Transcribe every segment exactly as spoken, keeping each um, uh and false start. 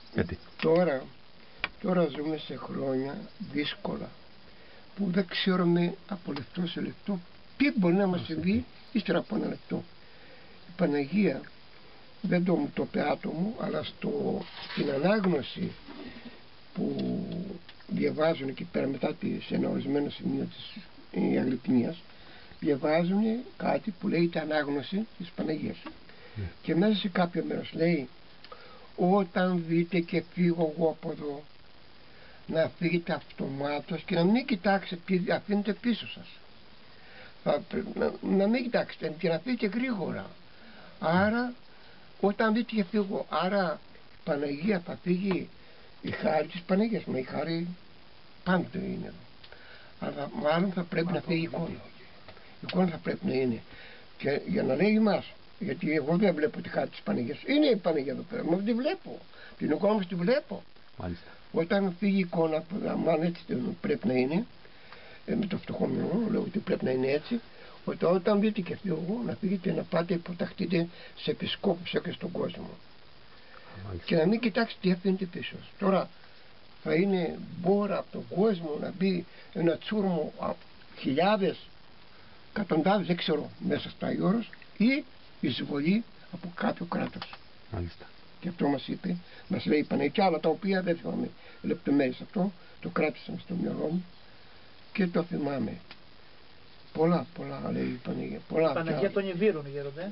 Γιατί? Τώρα, τώρα ζούμε σε χρόνια δύσκολα που δεν ξέρουμε από λεπτό σε λεπτό τι μπορεί να μας συμβεί ύστερα από ένα λεπτό. Η Παναγία δεν το μου το είπε άτομο, αλλά στο, στην ανάγνωση που διαβάζουν εκεί πέρα μετά σε ένα ορισμένο σημείο της ε, Αγλυπνίας, διαβάζουν κάτι που λέγεται ανάγνωση της Παναγίας. Mm. Και μέσα σε κάποιο μέρος λέει, όταν δείτε και φύγω εγώ από εδώ, να φύγετε αυτομάτως και να μην κοιτάξετε τι αφήνετε πίσω σας. Θα, να, να μην κοιτάξετε και να φύγετε γρήγορα. Άρα όταν δείτε και φύγω, άρα η Παναγία θα φύγει, η χάρη της Παναγίας, μα η χάρη πάντοτε είναι. Αλλά μάλλον θα πρέπει να φύγει η εικόνα. Η εικόνα θα πρέπει να είναι. Και για να λέει εμάς, γιατί εγώ δεν βλέπω τη χάρη της Παναγίας. Είναι η Παναγία εδώ πέρα, μα δεν τη βλέπω. Την εικόνα όμως τη βλέπω. Μάλιστα. Όταν φύγει η εικόνα, μάλλον έτσι πρέπει να είναι, ε, με το φτωχό μυαλό, λέω ότι πρέπει να είναι έτσι, ότι όταν δείτε και φύγω, να φύγετε να πάτε υποταχτείτε σε επισκόπους και στον κόσμο. Μάλιστα. Και να μην κοιτάξετε τι αφήνετε πίσω. Τώρα θα είναι μπόρα από τον κόσμο να μπει ένα τσούρμο χιλιάδες, εκατοντάδες, δεν ξέρω, μέσα στο Άγιο Όρος, ή εισβολή από κάποιο κράτος. Μάλιστα. Και αυτό μας είπε, μας λέει η Παναγία, και άλλα τα οποία δεν θυμάμαι λεπτομέρειες αυτό, το κράτησα στο μυαλό μου και το θυμάμαι. Πολλά, πολλά λέει η Παναγία. Πολλά. Παναγία των Ιβύρων, γέροντε.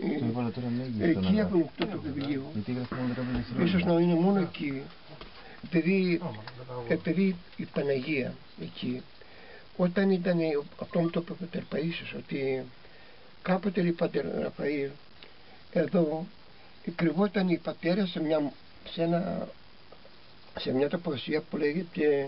Εκεί έχουν αυτό το βιβλίο. Ίσως να είναι μόνο εκεί. Επειδή, επειδή η Παναγία εκεί, όταν ήταν, αυτό μου το είπε ο Πατέρ Παΐσιος, ότι κάποτε λέει Πατέρ Ραφαήλ, εδώ κρυβόταν η πατέρα σε μια, σε ένα, σε μια τοποθεσία που λέγεται,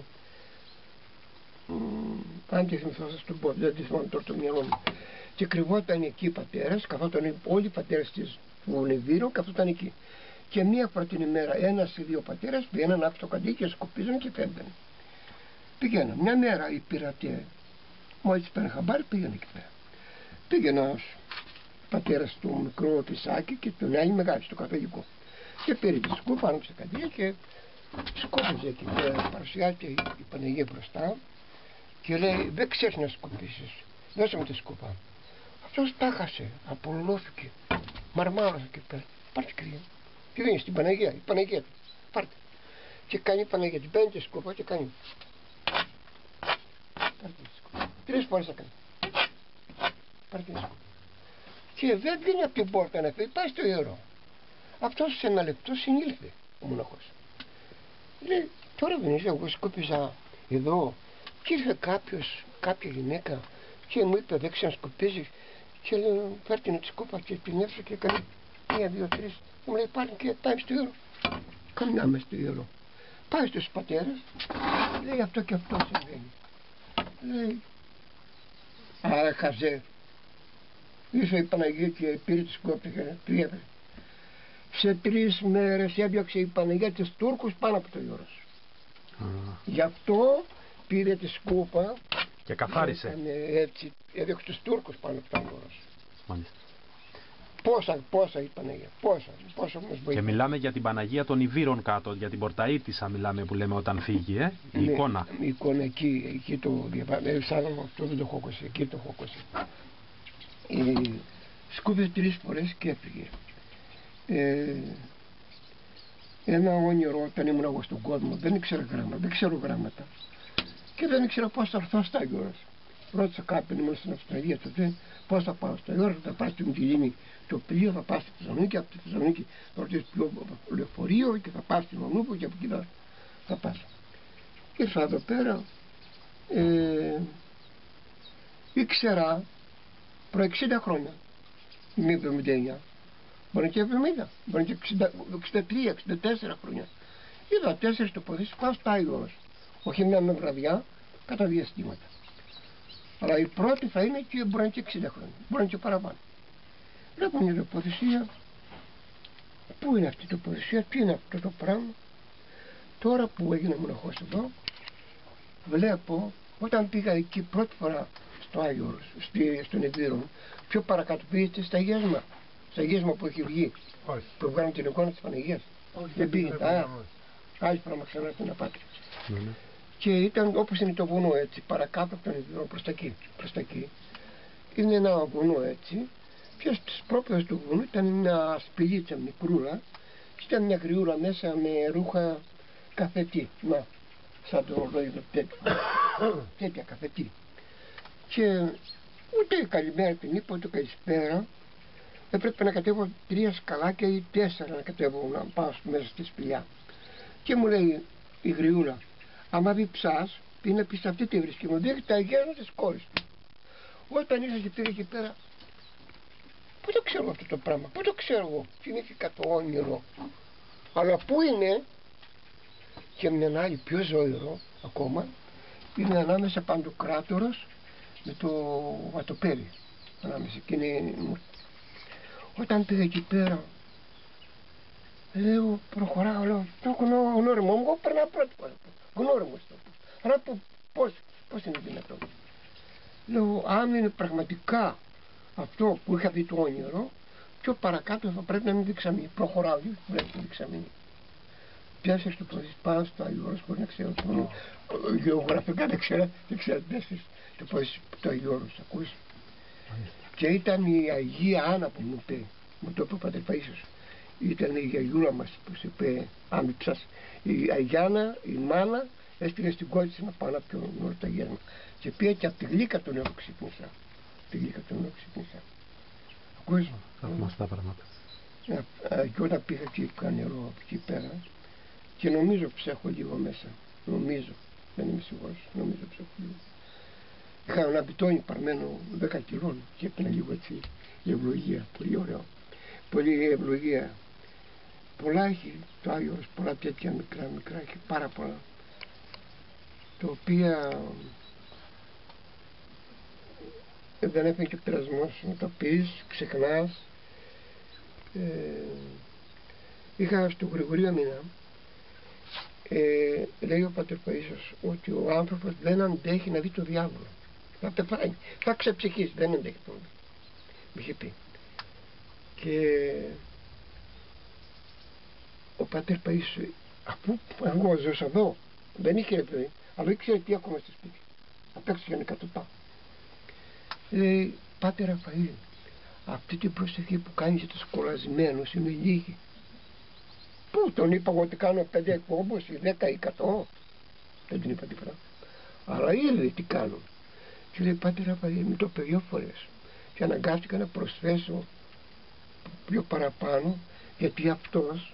αν τη θυμηθώ σας το πω, δεν τη θυμάμαι τώρα το μυαλό μου, και κρυβόταν εκεί η πατέρας, καθόταν όλοι οι πατέρες της του Νεβήρου, καθόταν εκεί. Και μία φορά την ημέρα ένας ή δύο πατέρες πήγαιναν από το καντί και σκοπίζαν και φεύγαν. Πήγαιναν μια μέρα οι πειρατές, μόλις πέραν χαμπάρι πήγαιναν εκεί πέρα. Πήγαινε ένας πατέρας του μικρού πισάκι και τον άλλη μεγάλη στο καθολικό. Και πήρε τη σκούπα πάνω σε καντί και σκόπιζε εκεί πέρα, παρουσιάζεται η Παναγία μπροστά και λέει, δεν ξέρεις να σκουπίσεις, δώσε μου τη σκούπα. Αυτός τα χάσε, απολώθηκε, μαρμάρωσε εκεί πέρα, πάρτε κρύο. Και δίνει στην Παναγία, η Παναγία του, πάρτε. Και κάνει η Παναγία, την παίρνει τη σκούπα και κάνει. Πάρτε τη σκούπα. Τρεις φορές θα κάνει. Πάρτε τη σκούπα. Και δεν βγαίνει από την πόρτα να φύγει, πάει στο ιερό. Αυτός σε ένα λεπτό συνήλθε ο μοναχός. Λέει, τώρα δεν είσαι, εγώ σκούπιζα εδώ και ήρθε κάποιος, κάποια γυναίκα και μου είπε δεν ξέρω να σκουπίζει και λέω φέρ την σκούπα και την έφερε και έκανε μία, δύο, τρεις. Μου λέει πάρει και πάει στο ιερό. Καμινάμε στο ιερό. Πάει στους πατέρες, λέει αυτό και αυτό συμβαίνει. Λέει, α, χαζέ. Ήρθε η Παναγία και πήρε τη σκούπα και του έφερε. Σε τρεις μέρες έδιωξε η Παναγία τους Τούρκους πάνω από το Ιόρος. Mm. Γι' αυτό πήρε τη σκούπα και καθάρισε. Έτσι, έδιωξε τους Τούρκους πάνω από το Ιόρος. Μάλιστα. Πόσα, πόσα η Παναγία, πόσα, πόσα μας βοηθάει. Και μιλάμε για την Παναγία των Ιβύρων κάτω, για την Πορταΐτισσα μιλάμε που λέμε όταν φύγει, ε, η ναι, εικόνα. Η εικόνα εκεί, εκεί το διαβάζω, σαν αυτό δεν το έχω ακούσει, εκεί το έχω ακούσει. Ε, σκούπισε τρεις φορές και έφυγε. Ε, ένα όνειρο όταν ήμουν εγώ στον κόσμο, δεν ήξερα γράμματα, δεν ξέρω γράμματα και δεν ήξερα πώς θα έρθω στα Άγιο Όρος. Ρώτησα κάποιον, ήμουν στην Αυστραλία τότε, πώς θα πάω στο Άγιο Όρος, θα πάω στην Μυτιλήνη το πλοίο, θα πάω στη Θεσσαλονίκη, από τη Θεσσαλονίκη θα ρωτήσω το λεωφορείο και θα πάω στην Μανούπο και από εκεί θα, θα πάω. Ήρθα εδώ πέρα, ε, ήξερα προ εξήντα χρόνια, είμαι εβδομήντα εννιά. Μπορεί και εβδομήντα, μπορεί και εξήντα τρία, εξήντα τέσσερα χρόνια. Είδα τέσσερις τοποθεσίες, πάω στο Άγιο Όρος. Όχι μια με βραδιά, κατά διαστήματα. Αλλά η πρώτη θα είναι και μπορεί και εξήντα χρόνια, μπορεί και παραπάνω. Βλέπω μια τοποθεσία, πού είναι αυτή η τοποθεσία, τι είναι αυτό το πράγμα. Τώρα που έγινε μοναχός εδώ, βλέπω, όταν πήγα εκεί πρώτη φορά στο Άγιο Όρος, στον Ιβύρο, πιο παρακάτω πήγατε στα Γέσμα. Στα γέσμα που έχει βγει, όχι, που βγάλουν την εικόνα της Παναγίας. Όχι, δεν πήγε. Α, Άλλη πράγμα ξανά στην Απάτρια. Ναι, ναι. Και ήταν όπως είναι το βουνό έτσι, παρακάτω από τον Ιβυρό προς τα εκεί, προς τα εκεί. Είναι ένα βουνό έτσι, και στις πρόπεδες του βουνού ήταν μια σπηλίτσα μικρούλα, και ήταν μια γριούλα μέσα με ρούχα καφετή, να, σαν το ορλόγιο τέτοιο, τέτοια καφετή. Και ούτε καλημέρα την είπα, ούτε καλησπέρα. Έπρεπε να κατέβω τρία σκαλάκια ή τέσσερα να κατέβω να πάω μέσα στη σπηλιά. Και μου λέει η γριούλα, άμα δει ψάς, πει να πεις αυτή τη βρίσκει, μου δείχνει τα αγέρνα της κόρης του. Όταν ήρθα και πήγα εκεί πέρα, πού το ξέρω αυτό το πράγμα, πού το ξέρω εγώ, θυμήθηκα το όνειρο. Αλλά πού είναι, και με ένα άλλη πιο ζωηρό ακόμα, είναι ανάμεσα Παντοκράτορος με το Βατοπέρι. Ανάμεσα και είναι... Όταν πήγα εκεί πέρα, λέω, προχωράω, λέω, το γνώριμο μου, εγώ περνάω πρώτη φορά, γνώριμο στο πω. Αλλά πώς, πώς είναι δυνατόν. Λέω, αν είναι πραγματικά αυτό που είχα δει το όνειρο, πιο παρακάτω θα πρέπει να μην δεξαμενή. Προχωράω, δεν πρέπει να δεξαμενή. Πιάσε στο πόδι πάνω στο Άγιο Όρος, μπορεί να ξέρω, γεωγραφικά δεν ξέρω, δεν ξέρω, πιάσε στο πόδι το Άγιο Όρος, ακούς. Και ήταν η Αγία Άννα που μου είπε, μου το είπε ο Πατέρ Παΐσιος. Ήταν η γιαγιούλα μας που σου είπε άμυψας. Η Αγιάννα, η μάνα, έστειλε στην κόρη της να πάω πιο νωρίς τα γέρμα. Και πήγα και από τη γλύκα τον έχω ξυπνήσα. Τη γλύκα τον έχω ξυπνήσα. Ακούεις. Θαυμαστά πράγματα. Και όταν πήγα και είχα νερό από εκεί πέρα, και νομίζω ψέχω λίγο μέσα. Νομίζω, δεν είμαι σίγουρος, νομίζω ψέχω λίγο. Είχα ένα μπιτόνι παρμένο δέκα κιλών και έπαιρνα λίγο έτσι η ευλογία, πολύ ωραίο. Πολύ ευλογία. Πολλά έχει το Άγιος, πολλά τέτοια μικρά μικρά, έχει πάρα πολλά. Τα οποία δεν έφυγε και ο πειρασμός να τα πεις, ξεχνάς. Ε, είχα στο Γρηγορείο Μήνα, ε, λέει ο Πατέρ Παΐσιος ότι ο άνθρωπος δεν αντέχει να δει το διάβολο. Θα πεθάνει, θα ξεψυχήσει, δεν αντέχει να δει. Μου είχε πει. Και ο Πατέρ Παΐσιος, αφού εγώ ζούσα εδώ, δεν είχε παιδί, αλλά ήξερε τι ακόμα στο σπίτι. Απ' έξω για εκατοτά. Λέει, Πάτερ Ραφαήλ, αυτή την προσευχή που κάνεις για τους κολλασμένους είναι λίγη. Πού, τον είπα εγώ ότι κάνω πέντε εκπομπούς ή δέκα ή εκατό. Δεν την είπα τίποτα. Αλλά είδε τι κάνω. Και λέει, Πάτερ Ραφαήλ, μου το είπε δύο φορές. Και αναγκάστηκα να προσθέσω πιο παραπάνω, γιατί αυτός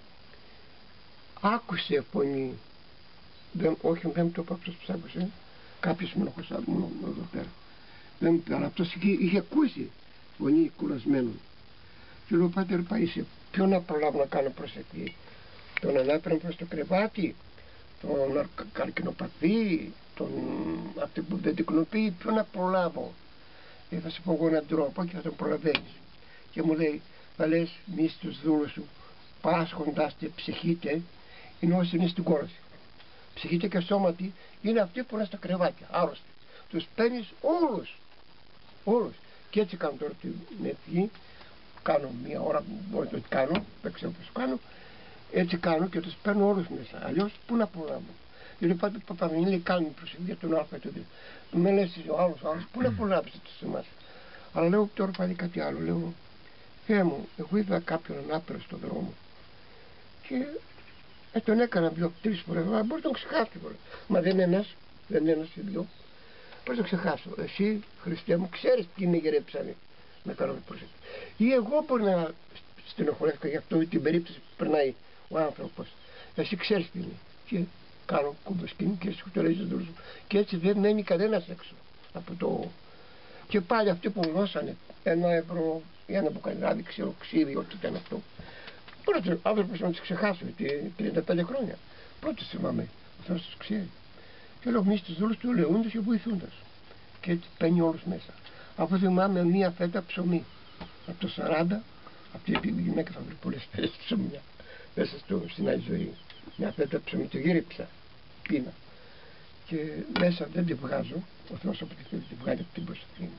άκουσε φωνή. Δεν, όχι, δεν το είπα αυτός που σ' άκουσε. Κάποιος μοναχός μου εδώ πέρα. Δεν, αλλά αυτός είχε, είχε ακούσει φωνή κουρασμένων. Και λέω, Πάτερ Παΐσιο, ποιο να προλάβω να κάνω προσευχή? Τον ανάπηρον προς το κρεβάτι, τον καρκινοπαθή, τον αυτή που δεν τεκνοποιεί, ποιο να προλάβω? Ε, θα σου πω εγώ έναν τρόπο και θα τον προλαβαίνεις. Και μου λέει, θα λες μη στους δούλους σου, πάσχοντας και ψυχείτε, είναι όσοι είναι στην κόραση. Ψυχείτε και σώματι είναι αυτοί που είναι στα κρεβάτια, άρρωστοι. Τους παίρνεις όλους, όλους. Και έτσι κάνω τώρα την ευχή, κάνω μία ώρα, μπορεί να το κάνω, δεν ξέρω πώς το κάνω, έτσι κάνω και τους παίρνω όλους μέσα. Αλλιώς πού να προλάβω? Γιατί πάτε που Παπαγγελία κάνει προσευχή για τον Α και τον Δ. Με λες ο άλλος, ο άλλος, πού να προλάβεις τους εμάς? Αλλά λέω τώρα πάλι κάτι άλλο, λέω, Θεέ μου, εγώ είδα κάποιον ανάπηρο στον δρόμο και ε, τον έκανα δύο-τρεις φορές, αλλά μπορεί να τον ξεχάσω. Μα δεν είναι ένας, δεν είναι ένας ή δυο. Πώς το ξεχάσω? Εσύ, Χριστέ μου, ξέρεις τι με γερέψανε να κάνω προσευχή. Ή εγώ μπορεί να στενοχωρέθηκα για αυτό την περίπτωση που περνάει ο άνθρωπος. Εσύ ξέρεις τι είναι. Και κάνω κουμποσκήνη και σου το λέει στον δούλο σου. Και έτσι δεν μένει κανένας έξω από το. Και πάλι αυτοί που δώσανε ένα ευρώ ή ένα μπουκαλιράδι, ξέρω, ξύδι, ό,τι ήταν αυτό. Πρώτος άνθρωπος να τους ξεχάσω, γιατί τριάντα πέντε χρόνια. Πρώτος θυμάμαι, ο Θεός τους ξέρει. Και λέω εμείς τους δούλους του ελεούντας και βοηθούντας. Και έτσι παίρνει όλους μέσα. Αφού θυμάμαι μία φέτα ψωμί. Από το σαράντα, αυτή η γυναίκα θα βρει πολλές φέτες ψωμιά μέσα στο, στην άλλη ζωή. Μια φέτα ψωμί, το γύριψα, πίνα. Και μέσα δεν τη βγάζω, ο Θεός από τη θέλει τη βγάλει από την προσευχή μου.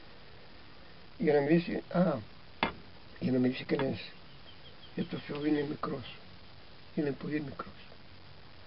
Για να μιλήσει, α, για να μιλήσει κανένας. Γιατί το Θεό είναι μικρός. Είναι πολύ μικρός.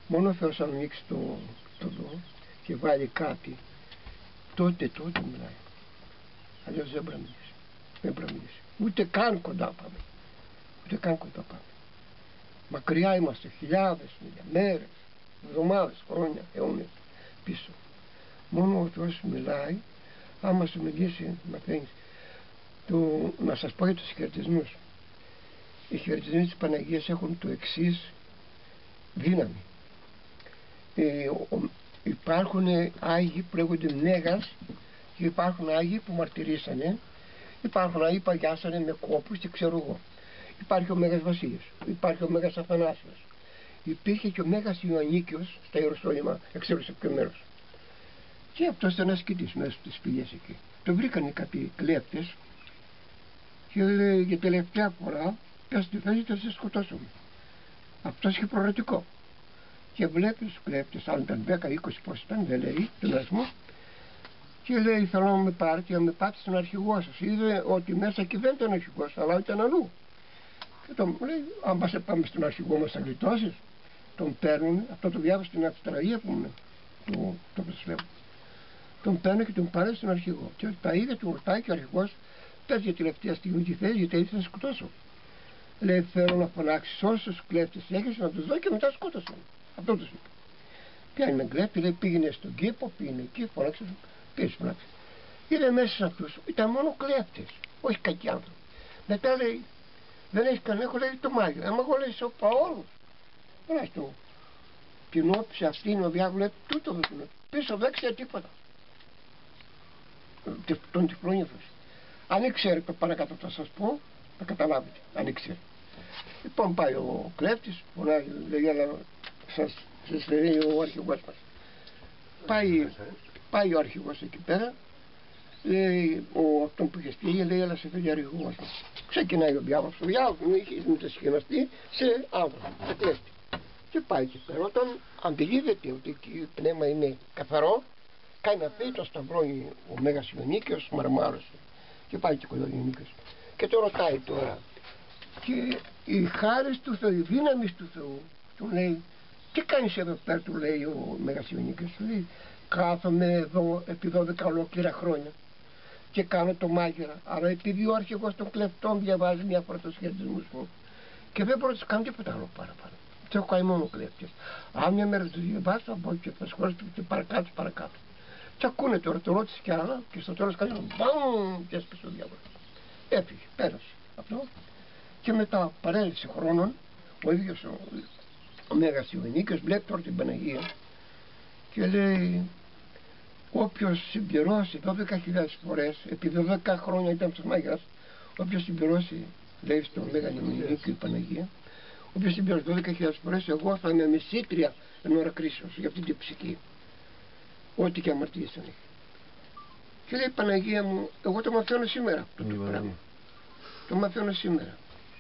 Μόνο ο Θεός αν ανοίξει το, το δω και βάλει κάτι, τότε τότε μιλάει. Αλλιώς δεν μπορεί να μιλήσει. Δεν μπορεί να μιλήσει. Ούτε καν κοντά πάμε. Ούτε καν κοντά πάμε. Μακριά είμαστε χιλιάδες, μέρες, εβδομάδες, χρόνια, αιώνες πίσω. Μόνο ο Θεός μιλάει. Άμα σου μιλήσει, μαθαίνεις. Το, να σας πω για τους χαιρετισμούς. Οι χαιρετισμοί της Παναγίας έχουν το εξής δύναμη. Ε, ο, υπάρχουν Άγιοι που λέγονται Μέγας και υπάρχουν Άγιοι που μαρτυρήσανε. Υπάρχουν Άγιοι που αγιάσανε με κόπους και ξέρω εγώ. Υπάρχει ο Μέγας Βασίλης, υπάρχει ο Μέγας Αθανάσιος, υπήρχε και ο Μέγας Ιωαννίκιος στα Ιεροσόλυμα, ξέρω σε ποιο μέρος. Και αυτός ήταν ασκητής μέσα στις πηγές εκεί. Το βρήκανε κάποιοι κλέπτες και λέει για τελευταία φορά πες στη θέση θα σε σκοτώσουμε. Αυτός είχε προορατικό. Και βλέπει τους κλέπτες, αν ήταν δέκα είκοσι πώς ήταν, δεν λέει τον αριθμό, και λέει θέλω να με πάρετε να με πάτε στον αρχηγό σας. Είδε ότι μέσα εκεί δεν ήταν αρχηγός, αλλά ήταν αλλού. Και τον λέει, αν πας πάμε στον αρχηγό μας θα γλιτώσεις. Τον παίρνουν, αυτό το διάβασα στην Αυστραλία που είναι, το, το προσφεύγω. Τον παίρνουν και τον πάρουν στον αρχηγό. Και τα είδε, του ρωτάει και ο αρχηγός, πες για τελευταία στιγμή τι θες, γιατί ήθελα να σκοτώσω. Λέει, θέλω να φωνάξεις όσους κλέφτες έχεις, να τους δω και μετά σκότωσαν. Αυτό τους είπε. Πιάνει με κλέφτη, λέει, πήγαινε στον κήπο, πήγαινε εκεί, φωνάξε, πήγαινε φωνάξε. Είδε μέσα σε αυτούς, ήταν μόνο κλέφτες, όχι κακοί άνθρωποι. Μετά λέει, δεν έχει κανένα, έχω λέει το μάγιο. Άμα εγώ λέει σώπα όλους. Δεν έχει το. Την όψη αυτή είναι ο διάβολος, τούτο δεν είναι. Πίσω δεν ξέρει τίποτα. Τον τυφλόνιθος. Αν ήξερε το παρακάτω θα σας πω, θα καταλάβετε. Αν ήξερε. Λοιπόν πάει ο κλέφτης, φωνάζει, λέει, αλλά σας, σας λέει ο αρχηγός μας. Πάει, πάει ο αρχηγός εκεί πέρα, λέει, ο αυτόν που είχε στείλει, λέει, αλλά σε φέρει ο αρχηγός μας. Ξεκινάει ο διάβολος, ο διάβολος είχε μετασχηματιστεί σε άνθρωπο, σε κλέφτη. Και πάει εκεί πέρα, όταν αντιλήφθηκε ότι το πνεύμα είναι καθαρό, κάνει να πει το σταυρώνει ο Μέγας Ιωαννίκιος, μαρμάρωσε. Και πάει και ο Ιωαννίκιος. Και το ρωτάει τώρα. Και η χάρη του Θεού, η δύναμη του Θεού, του λέει, τι κάνεις εδώ πέρα, του λέει ο Μέγας Ιωαννίκιος, του λέει, κάθομαι εδώ επί δώδεκα ολόκληρα χρόνια και κάνω το μάγειρα. Αλλά επειδή ο αρχηγός των κλεφτών διαβάζει μια φορά τους χαιρετισμούς μου και δεν μπορώ να κάνω τίποτα άλλο παραπάνω. Του έχω κάνει μόνο κλέφτες. Αν μια μέρα του διαβάσω, θα πω και θα σχολάσω και παρακάτω, παρακάτω. Και ακούνε τώρα, το ρώτησε κι άλλα και στο τέλος κάνει μπαμ και έσπασε ο διάβολος. Έφυγε, πέρασε αυτό. Και μετά παρέλυσε χρόνων, ο ίδιος ο, ο Μέγας Ιωαννίκιος βλέπει τώρα την Παναγία και λέει, όποιος συμπληρώσει δώδεκα χιλιάδες φορές, επί δώδεκα χρόνια ήταν στο μάγειρας, όποιος συμπληρώσει, λέει στον Μέγα Ιωαννίκιο η Παναγία, όποιος συμπληρώσει δώδεκα χιλιάδες φορές, εγώ θα είμαι μεσήτρια εν ώρα κρίσεως για αυτή την ψυχή. Ό,τι και αμαρτίες έχει. Και λέει, Παναγία μου, εγώ το μαθαίνω σήμερα αυτό το πράγμα. Το μαθαίνω σήμερα.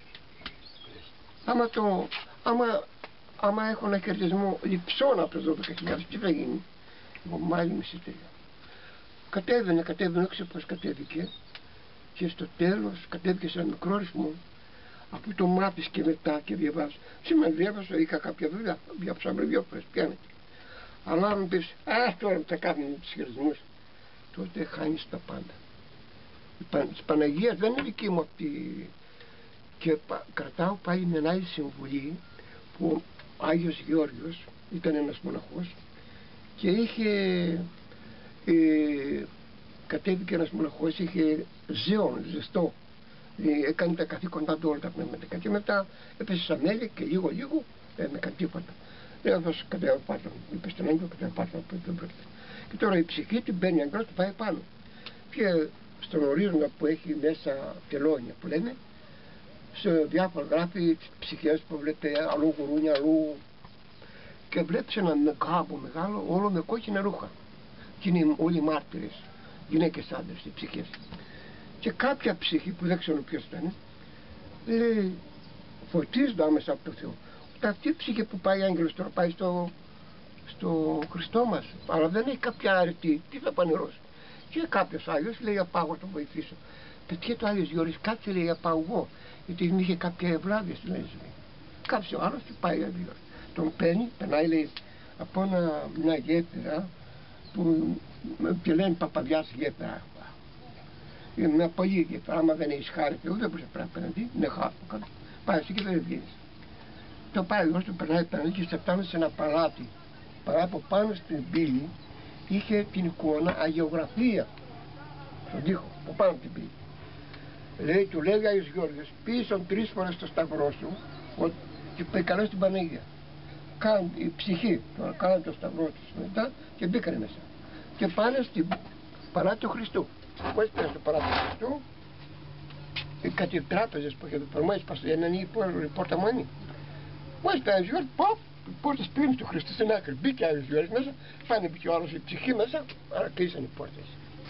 Άμα, το, άμα, άμα έχω ένα χαιρετισμό λειψών από το δώδεκα χιλιάδες, τι θα γίνει. Εγώ μάλλη μισητήρια. Κατέβαινε, κατέβαινε, έξω πως κατέβηκε και στο τέλος κατέβηκε σε ένα μικρό ρυθμό. Αφού το μάθεις και μετά και διαβάζεις. Σήμερα διάβασα, είχα κάποια δουλειά, διάβασα με δύο φορές, πιάνεται. Αλλά αν πεις, α, τώρα θα κάνουμε τους χειρισμούς, τότε χάνεις τα πάντα. Η Πα, της Παναγίας δεν είναι δική μου αυτή. Και πα, κρατάω πάλι μια άλλη συμβουλή που ο Άγιος Γεώργιος ήταν ένας μοναχός και είχε, ε, κατέβηκε ένας μοναχός, είχε ζέον, ζεστό, ε, έκανε τα καθήκοντά του όλα τα πνεύματα και μετά έπεσε σαν μέλη και λίγο λίγο δεν έκανε τίποτα. Λέει αυτός κατέβα πάνω, είπε στον Άγγελο κατέβα πάνω, δεν πρόκειται. Και τώρα η ψυχή την παίρνει αγκρός και πάει πάνω. Και στον ορίζοντα που έχει μέσα τελώνια που λένε, σε διάφορα γράφει τις ψυχές που βλέπετε αλλού γουρούνια, αλλού, και βλέπεις ένα κάμπο μεγάλο όλο με κόκκινα ρούχα. Και είναι όλοι μάρτυρες, γυναίκες άντρες, οι ψυχές. Και κάποια ψυχή που δεν ξέρω ποιος ήταν, λέει, φωτίζονται άμεσα από το Θεό. Αυτή η ψυχή που πάει άγγελος τώρα πάει στο, στο Χριστό μας, αλλά δεν έχει κάποια αρετή, τι θα πανηρώσει. Και κάποιος Άγιος λέει, απάγω να τον βοηθήσω. Πετυχε το Άγιος Γιώργης, κάτσε λέει, απάγω εγώ, γιατί είχε κάποια ευλάβεια στην ζωή. Κάποιος ο άλλος και πάει Άγιος. τον παίρνει, περνάει λέει από ένα, μια γέφυρα που τη λένε Παπαδιάς γέφυρα. Είναι μια πολύ γέφυρα, άμα δεν έχεις χάρη Θεού δεν μπορείς να πρέπει απέναντι, είναι χάρη. Πάει εκεί και δεν βγαίνεις. Το πάει ο Υιός του περνάει απέναντι και φτάνει σε ένα παλάτι. Παρά από πάνω στην πύλη είχε την εικόνα αγιογραφία στον τοίχο, από πάνω από την πύλη. Λέει, του λέει ο Άγιος Γεώργιος, πίσω τρεις φορές το σταυρό σου και πεκαλώ στην Παναγία. Κάνουν η ψυχή, κάνουν το σταυρό τους μετά και μπήκανε μέσα. Και πάνε στην παλάτι του Χριστού. Μόλις πήραν στο παλάτι του Χριστού, κάτι τράπεζες που είχε το μόλις πας, έναν ή η πόρτα μόνη. Μόλις πήραν ο Άγιος Γεώργιος, ποπ, οι πόρτες πήγαν στο Χριστό στην άκρη. Μπήκε ο Άγιος Γεώργιος μέσα, πάνε μπήκε ο άλλος η ψυχή μέσα, άρα κλείσαν οι πόρτες.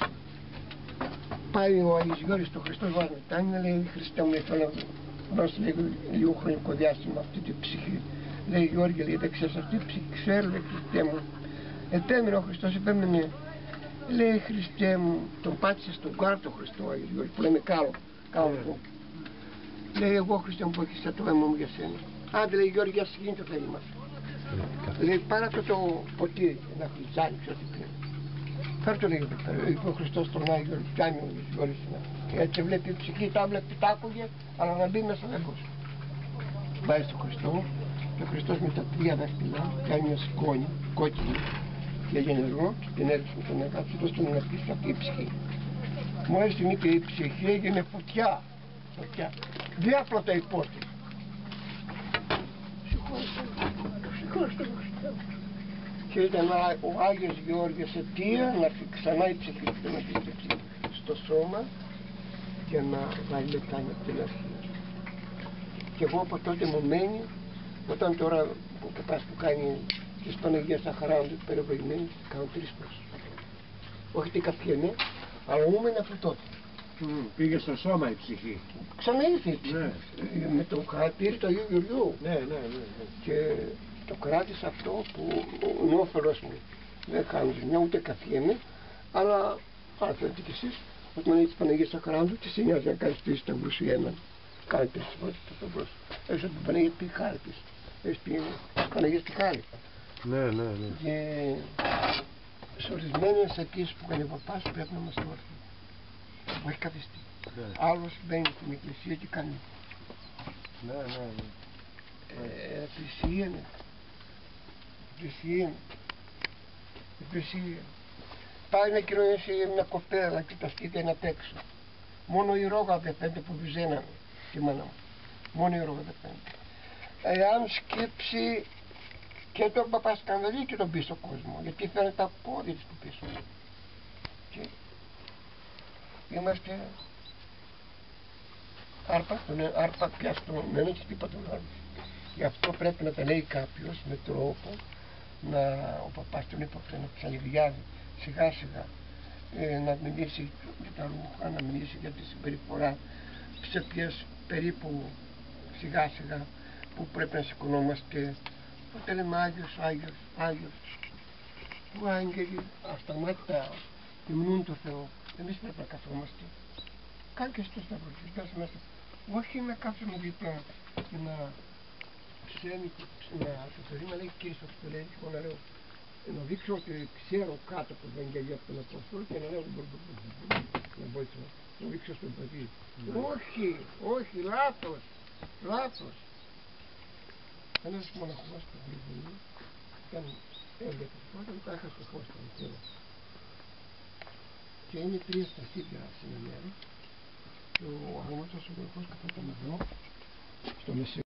Πάει ο Άγιος Γεώργιος στο Χριστό Βαρμετάνη, λέει, Χριστέ μου, θέλω να δώσει λίγο, λίγο χρονικό διάστημα αυτή την ψυχή. Λέει, Γιώργη, λέει, δεν ξέρεις αυτή την ψυχή, ξέρω, λέει, Χριστέ μου. Επέμενε ο Χριστός, επέμενε, λέει, Χριστέ μου, τον πάτησε στον κάρο τον Χριστό, ο Άγιος Γεώργιος, που λέμε κάρο, κάρο του. Λέει, εγώ Χριστέ μου που έχεις το αίμα μου για σένα. Άντε, λέει, Γιώργη, ας γίνει το θέλει μας. Λέει, πάρε αυτό το ποτήρι, ένα χλιτσάνι, ξέρω τι πει. Φέρ' το λίγο, είπε ο Χριστός στον Άγιο Γιάννη ο Γεώργιος. Έτσι βλέπει η ψυχή, τα βλέπει, τα άκουγε, αλλά να μπει μέσα δεν μπορούσε. Πάει στον Χριστό και ο Χριστός με τα τρία δάχτυλα κάνει μια σκόνη, κόκκινη, και για νερό, την έριξε με το νερό, του δώσε να πείσει αυτή η ψυχή. Μόλις την είπε η ψυχή έγινε φωτιά, φωτιά. Διάπλωτα η πόρτη. Συγχώρεστε τον Χριστό. Και ήταν ο Άγιος Γεώργιος αιτία να έρθει ξανά η ψυχή του να πιστέψει στο σώμα και να βάλει λεπτάνια από την αρχή. Και εγώ από τότε μου μένει, όταν τώρα ο παπάς που κάνει τις Παναγίες Αχαράντου περιβοημένοι, κάνω τρεις φορές. Όχι τι καφιέμαι, αλλά μου μένει από τότε. Mm, πήγε στο σώμα η ψυχή. Ξαναήρθε η ψυχή. Ναι. Με το χάρη πήρε το Αγίου Γεωργιού. Ναι, ναι, ναι, ναι. Και το κράτησα αυτό που είναι όφελος μου. Δεν κάνω ζημιά, ούτε καφιέμαι, αλλά αν θέλετε κι εσείς, όταν είναι της Παναγίας Αχαράντου, τι σε νοιάζει να κάνεις τρεις σταυρούς ή έναν. Κάνε τρεις φορές το σταυρός. Έχεις ότι την Παναγία πει χάρη της. Έχεις πει Παναγία τη χάρη. Ναι, ναι, ναι. Και σε ορισμένες αιτίες που κάνει ο παπάς πρέπει να είμαστε όρθιοι. Μου έχει καθιστεί. Ναι. Άλλος μπαίνει στην εκκλησία και κάνει. Ναι, ναι, ναι. Ε, πλησίαινε. Πλησίαινε. Πλησίαινε. Πάει να κοινωνήσει μια κοπέλα και τα σκύτια είναι απ' έξω. Μόνο η ρόγα δεν φαίνεται που βυζέναμε τη μάνα μου. Μόνο η ρόγα δεν φαίνεται. Εάν σκύψει και τον παπά σκανδαλί και τον πίσω κόσμο, γιατί φαίνεται τα πόδια της που πίσω. Και είμαστε άρπα, τον άρπα πια στον ένα και χτύπα τον άλλο. Γι' αυτό πρέπει να τα λέει κάποιος με τρόπο να, ο παπάς τον είπε να ξαλιβιάζει σιγά σιγά, ε, να μιλήσει για τα ρούχα, να μιλήσει για τη συμπεριφορά, σε ποιες περίπου σιγά σιγά που πρέπει να σηκωνόμαστε. Οπότε λέμε Άγιος, Άγιος, Άγιος. Που άγγελοι ασταμάτητα υμνούν το Θεό. Εμείς πρέπει να καθόμαστε. Κάνε και στο σταυρό, κοιτάς μέσα. Όχι να κάτσουμε δίπλα και να ψένει, να το περίμα λέει κύριε στο Χριστό, λέει, εγώ να λέω, να δείξω ότι ξέρω κάτω από την Αγγελία από τον Απόστολο και να λέω να μπορείτε να δείξω στον παιδί. Όχι, όχι, λάθος, λάθος. Ένας μοναχός που γρήγορη ήταν έντεκες φορές, μετά έχασε το φως στον Θεό. Και είναι τρία στασίδια σε ένα μέρο και ο αγώματος ο μοναχός καθόταν εδώ στο μεσαίο.